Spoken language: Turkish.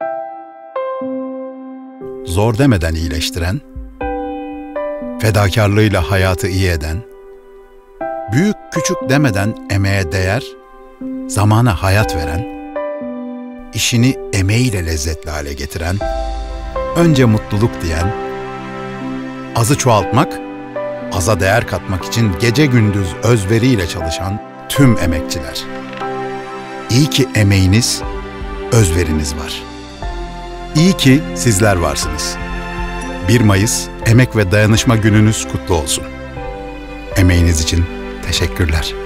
Zor demeden iyileştiren, fedakarlığıyla hayatı iyi eden, büyük küçük demeden emeğe değer, zamana hayat veren, işini emeğiyle lezzetli hale getiren, önce mutluluk diyen, azı çoğaltmak, aza değer katmak için gece gündüz özveriyle çalışan tüm emekçiler. İyi ki emeğiniz, özveriniz var. İyi ki sizler varsınız. 1 Mayıs Emek ve Dayanışma Gününüz kutlu olsun. Emeğiniz için teşekkürler.